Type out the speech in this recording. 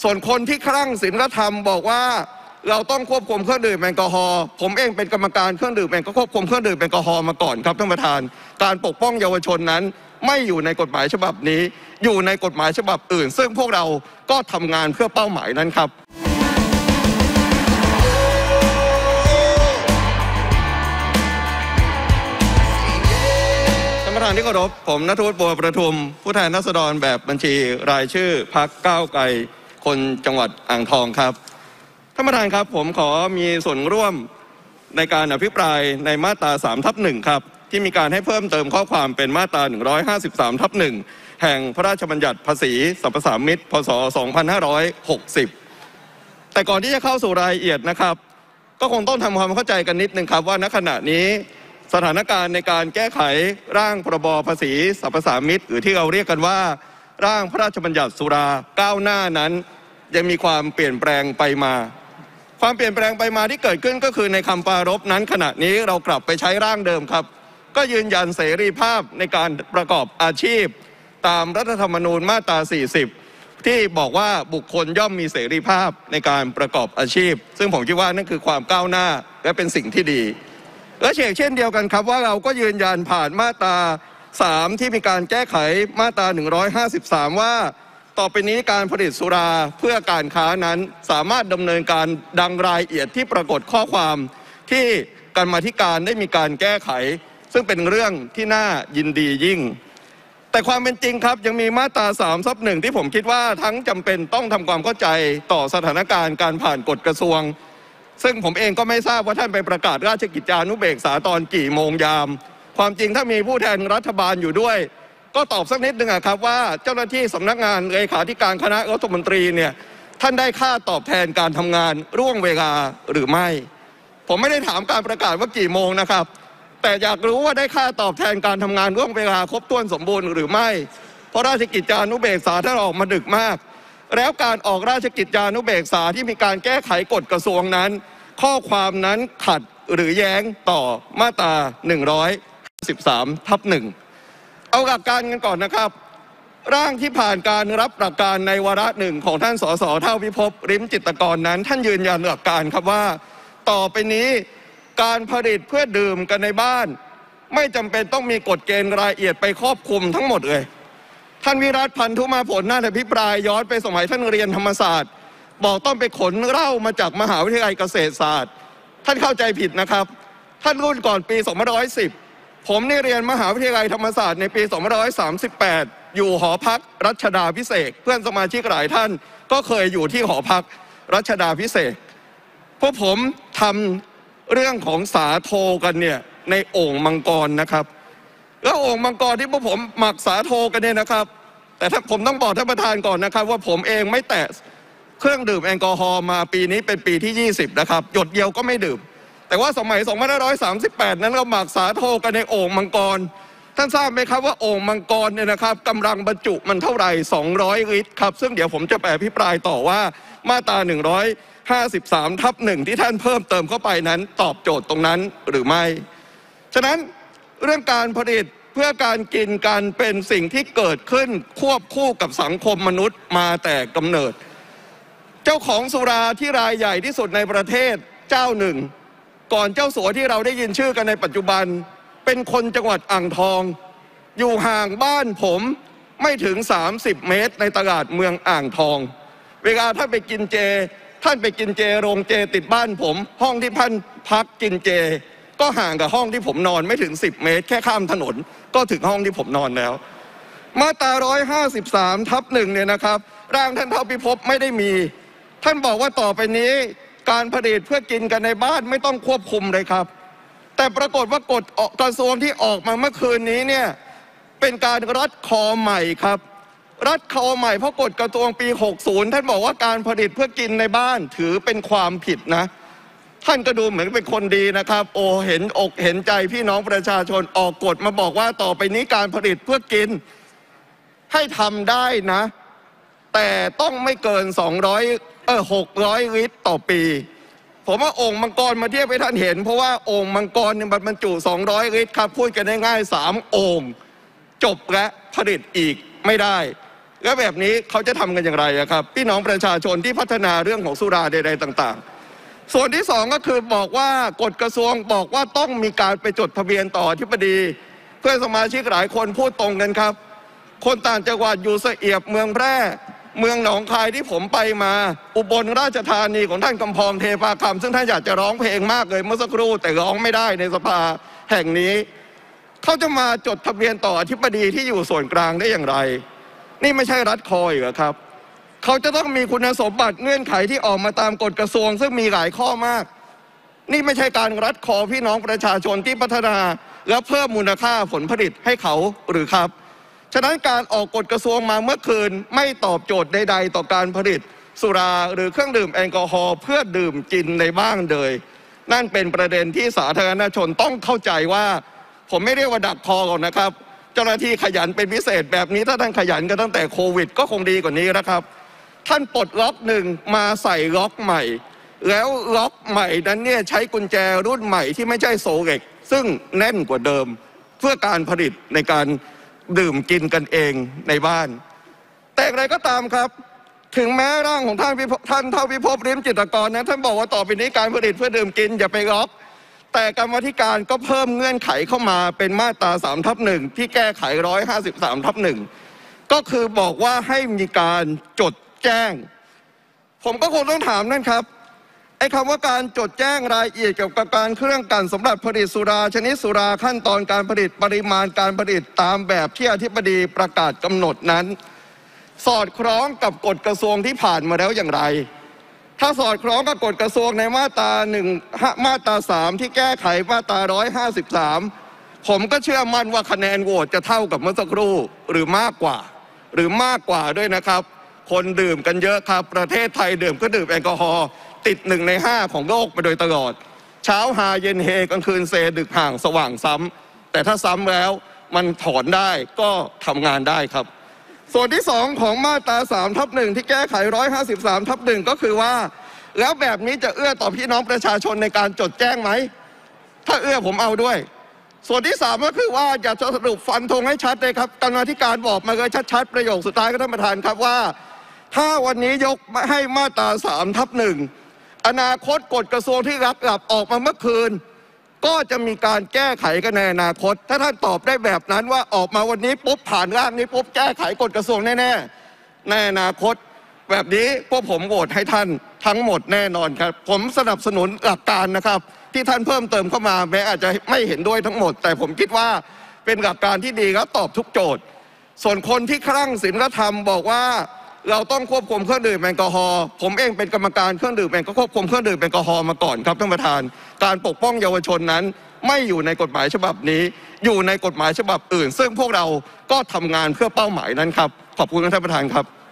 ส่วนคนที่คลั่งศีลธรรมบอกว่าเราต้องควบคุมเครื่องดื่มแอลกอฮอล์ผมเองเป็นกรรมการเครื่องดื่มควบคุมเครื่องดื่มแอลกอฮอล์มาก่อนครับท่านประธานการปกป้องเยาวชนนั้นไม่อยู่ในกฎหมายฉบับนี้อยู่ในกฎหมายฉบับอื่นซึ่งพวกเราก็ทำงานเพื่อเป้าหมายนั้นครับท่านประธานที่เคารพผมณัฐวุฒิ บัวประทุมผู้แทนราษฎรแบบบัญชีรายชื่อพรรคก้าวไกลคนจังหวัดอ่างทองครับท่านประธานครับผมขอมีส่วนร่วมในการอภิปรายในมาตรา 3/1 ครับที่มีการให้เพิ่มเติมข้อความเป็นมาตรา 153/1 แห่งพระราชบัญญัติภาษีสรรพสามิตพ.ศ. 2560แต่ก่อนที่จะเข้าสู่รายละเอียดนะครับก็คงต้องทำความเข้าใจกันนิดนึงครับว่าณขณะนี้สถานการณ์ในการแก้ไขร่างพรบภาษีสรรพสามิตหรือที่เราเรียกกันว่าร่างพระราชบัญญัติสุราก้าวหน้านั้นยังมีความเปลี่ยนแปลงไปมาความเปลี่ยนแปลงไปมาที่เกิดขึ้นก็คือในคำปรารภนั้นขณะนี้เรากลับไปใช้ร่างเดิมครับก็ยืนยันเสรีภาพในการประกอบอาชีพตามรัฐธรรมนูญมาตรา 40ที่บอกว่าบุคคลย่อมมีเสรีภาพในการประกอบอาชีพซึ่งผมคิดว่านั่นคือความก้าวหน้าและเป็นสิ่งที่ดีและเช่นเดียวกันครับว่าเราก็ยืนยันผ่านมาตรา 3ที่มีการแก้ไขมาตรา 153ว่าต่อไปนี้การผลิตสุราเพื่อการค้านั้นสามารถดำเนินการดังรายละเอียดที่ปรากฏข้อความที่กรรมาธิการได้มีการแก้ไขซึ่งเป็นเรื่องที่น่ายินดียิ่งแต่ความเป็นจริงครับยังมีมาตรา 3/1ที่ผมคิดว่าทั้งจำเป็นต้องทำความเข้าใจต่อสถานการณ์การผ่านกฎกระทรวงซึ่งผมเองก็ไม่ทราบว่าท่านไปประกาศราชกิจจานุเบกษาตอนกี่โมงยามความจริงถ้ามีผู้แทนรัฐบาลอยู่ด้วยก็ตอบสักนิดนึงครับว่าเจ้าหน้าที่สำนักงานเลขาธิการคณะรัฐมนตรีเนี่ยท่านได้ค่าตอบแทนการทำงานร่วงเวลาหรือไม่ผมไม่ได้ถามการประกาศว่ากี่โมงนะครับแต่อยากรู้ว่าได้ค่าตอบแทนการทำงานร่วงเวลาครบถ้วนสมบูรณ์หรือไม่เพราะราชกิจจานุเบกษาท่านออกมาดึกมากแล้วการออกราชกิจจานุเบกษาที่มีการแก้ไขกฎกระทรวงนั้นข้อความนั้นขัดหรือแย้งต่อมาตรา 153/1เอาหลักการกันก่อนนะครับร่างที่ผ่านการรับหลักการในวาระหนึ่งของท่านสส.เท่าพิภพลิ้มจิตรกรนั้นท่านยืนยันหลักการครับว่าต่อไปนี้การผลิตเพื่อดื่มกันในบ้านไม่จำเป็นต้องมีกฎเกณฑ์รายละเอียดไปครอบคลุมทั้งหมดเลยท่านวิรัติ พันธุมาผลน่าอภิปรายย้อนไปสมัยท่านเรียนธรรมศาสตร์บอกต้องไปขนเหล้ามาจากมหาวิทยาลัยเกษตรศาสตร์ท่านเข้าใจผิดนะครับท่านรุ่นก่อนปี2510ผมนี่เรียนมหาวิทยาลัยธรรมศาสตร์ในปี2538อยู่หอพักรัชดาภิเษกเพื่อนสมาชิกหลายท่านก็เคยอยู่ที่หอพักรัชดาภิเษกพวกผมทำเรื่องของสาโทกันเนี่ยในโอ่งมังกรนะครับแล้วโอ่งมังกรที่พวกผมหมักสาโทกันเนี่ยนะครับแต่ถ้าผมต้องบอกท่านประธานก่อนนะครับว่าผมเองไม่แตะเครื่องดื่มแอลกอฮอล์มาปีนี้เป็นปีที่20นะครับหยดเดียวก็ไม่ดื่มแต่ว่าสมัย2538นั้นเราหมักสาโทกันในโอ่งมังกรท่านทราบไหมครับว่าโอ่งมังกรเนี่ยนะครับกำลังบรรจุมันเท่าไหร่200 ลิตรครับซึ่งเดี๋ยวผมจะไปอภิปรายต่อว่ามาตรา 153/1ที่ท่านเพิ่มเติมเข้าไปนั้นตอบโจทย์ตรงนั้นหรือไม่ฉะนั้นเรื่องการผลิตเพื่อการกินกันเป็นสิ่งที่เกิดขึ้นควบคู่กับสังคมมนุษย์มาแต่กำเนิดเจ้าของสุราที่รายใหญ่ที่สุดในประเทศเจ้าหนึ่งก่อนเจ้าสัวที่เราได้ยินชื่อกันในปัจจุบันเป็นคนจังหวัดอ่างทองอยู่ห่างบ้านผมไม่ถึง30 เมตรในตลาดเมืองอ่างทองเวลาท่านไปกินเจท่านไปกินเจโรงเจติดบ้านผมห้องที่ท่านพักกินเจก็ห่างกับห้องที่ผมนอนไม่ถึง10 เมตรแค่ข้ามถนนก็ถึงห้องที่ผมนอนแล้วมาตรา 153/1เนี่ยนะครับร่างท่านเท่าพิภพไม่ได้มีท่านบอกว่าต่อไปนี้การผลิตเพื่อกินกันในบ้านไม่ต้องควบคุมเลยครับแต่ปรากฏว่ากฎกระทรวงที่ออกมาเมื่อคืนนี้เนี่ยเป็นการรัดคอใหม่ครับรัดคอใหม่เพราะกฎกระทรวงปี60ท่านบอกว่าการผลิตเพื่อกินในบ้านถือเป็นความผิดนะท่านก็ดูเหมือนเป็นคนดีนะครับโอ้เห็นอกเห็นใจพี่น้องประชาชนออกกฎมาบอกว่าต่อไปนี้การผลิตเพื่อกินให้ทำได้นะแต่ต้องไม่เกิน600 ลิตรต่อปีผมว่าโอ่งมังกรมาเทียบให้ท่านเห็นเพราะว่าโอ่งมังกรเนี่ยมันบรรจุ200 ลิตรครับพูดกันง่ายๆ3 โอ่งจบและผลิตอีกไม่ได้แล้วแบบนี้เขาจะทำกันอย่างไรครับพี่น้องประชาชนที่พัฒนาเรื่องของสุราใดๆต่างๆส่วนที่สองก็คือบอกว่ากฎกระทรวงบอกว่าต้องมีการไปจดทะเบียนต่ออธิบดีเพื่อนสมาชิกหลายคนพูดตรงกันครับคนต่างจังหวัดอยู่สะเอียบเมืองแพร่เมืองหนองคายที่ผมไปมาอุบลราชธานีของท่านกำพรเทพาคำซึ่งท่านอยากจะร้องเพลงมากเลยเมื่อสักครู่แต่ร้องไม่ได้ในสภาแห่งนี้เขาจะมาจดทะเบียนต่ออธิบดีที่อยู่ส่วนกลางได้อย่างไรนี่ไม่ใช่รัดคออีกเหรอครับเขาจะต้องมีคุณสมบัติเงื่อนไขที่ออกมาตามกฎกระทรวงซึ่งมีหลายข้อมากนี่ไม่ใช่การรัดคอพี่น้องประชาชนที่พัฒนาและเพิ่มมูลค่าผลผลิตให้เขาหรือครับฉะนั้นการออกกฎกระทรวงมาเมื่อคืนไม่ตอบโจทย์ใดๆต่อการผลิตสุราหรือเครื่องดื่มแอลกอฮอล์เพื่อดื่มกินในบ้านเลยนั่นเป็นประเด็นที่สาธารณชนต้องเข้าใจว่าผมไม่เรียกว่าดักคอก่อนนะครับเจ้าหน้าที่ขยันเป็นพิเศษแบบนี้ถ้าท่านขยันกันตั้งแต่โควิดก็คงดีกว่านี้นะครับท่านปลดล็อกหนึ่งมาใส่ล็อกใหม่แล้วล็อกใหม่นั้นเนี่ยใช้กุญแจรุ่นใหม่ที่ไม่ใช่โซเล็กซึ่งแน่นกว่าเดิมเพื่อการผลิตในการดื่มกินกันเองในบ้านแต่อะไรก็ตามครับถึงแม้ร่างของท่านเท่าพิภพลิ้มจิตรกรนะท่านบอกว่าต่อไปนี้การผลิตเพื่อดื่มกินอย่าไปล็อกแต่กรรมาธิการก็เพิ่มเงื่อนไขเข้ามาเป็นมาตรา 3/1 ที่แก้ไข 153/1 ก็คือบอกว่าให้มีการจดแจ้งผมก็คงต้องถามนั่นครับไอ้คำว่าการจดแจ้งรายละเอียดเกี่ยวกับการเครื่องกลั่นสำหรับผลิตสุราชนิดสุราขั้นตอนการผลิตปริมาณการผลิตตามแบบที่อธิบดีประกาศกำหนดนั้นสอดคล้องกับกฎกระทรวงที่ผ่านมาแล้วอย่างไรถ้าสอดคล้องกับกฎกระทรวงในมาตรา3ที่แก้ไขมาตรา153ผมก็เชื่อมั่นว่าคะแนนโหวตจะเท่ากับเมื่อสักครู่หรือมากกว่าด้วยนะครับคนดื่มกันเยอะครับประเทศไทยดื่มก็ดื่มแอลกอฮอล์ติด1 ใน 5ของโลกมาโดยตลอดเช้าหาเย็นเฮกลางคืนเซดึกห่างสว่างซ้ำแต่ถ้าซ้ำแล้วมันถอนได้ก็ทำงานได้ครับส่วนที่2ของมาตรา 3/1 ที่แก้ไข 153/1 ก็คือว่าแล้วแบบนี้จะเอื้อต่อพี่น้องประชาชนในการจดแจ้งไหมถ้าเอื้อผมเอาด้วยส่วนที่3ก็คือว่าอยากจะสรุปฟันธงให้ชัดเลยครับกรรมาธิการบอกมาเลยชัดๆประโยคสุดท้ายก็ท่านประธานครับว่าถ้าวันนี้ยกให้มาตรา 3/1 อนาคตกฎกระทรวงที่รับกลับออกมาเมื่อคืนก็จะมีการแก้ไขกันในอนาคตถ้าท่านตอบได้แบบนั้นว่าออกมาวันนี้ปุ๊บผ่านร่างนี้ปุ๊บแก้ไขกฎกระทรวงแน่ๆในอนาคตแบบนี้พวกผมโหวตให้ท่านทั้งหมดแน่นอนครับผมสนับสนุนหลักการนะครับที่ท่านเพิ่มเติมเข้ามาแม้อาจจะไม่เห็นด้วยทั้งหมดแต่ผมคิดว่าเป็นหลักการที่ดีและตอบทุกโจทย์ส่วนคนที่คลั่งศีลธรรมบอกว่าเราต้องควบคุมเครื่องดื่มแอลกอฮอล์ผมเองเป็นกรรมการเครื่องดื่มแอลกอฮอล์ควบคุมเครื่องดื่มแอลกอฮอล์มาก่อนครับท่านประธานการปกป้องเยาวชนนั้นไม่อยู่ในกฎหมายฉบับนี้อยู่ในกฎหมายฉบับอื่นซึ่งพวกเราก็ทำงานเพื่อเป้าหมายนั้นครับขอบคุณท่านประธานครับ